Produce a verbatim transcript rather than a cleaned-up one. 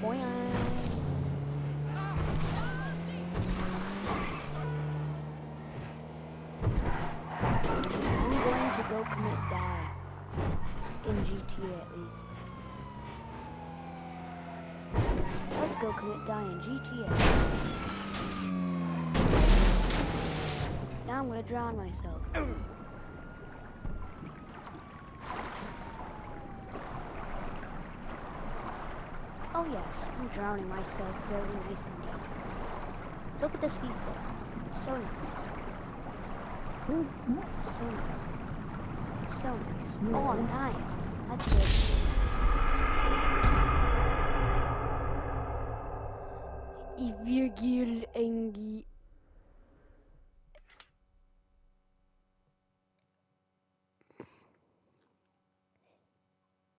going to go commit die in G T A at least. Let's go commit die in G T A. Now I'm gonna drown myself. Oh yes, I'm drowning myself. Very nice indeed. Look at the seafloor. So nice. So nice. So nice. Oh, I'm dying. That's good. Ich will Engi.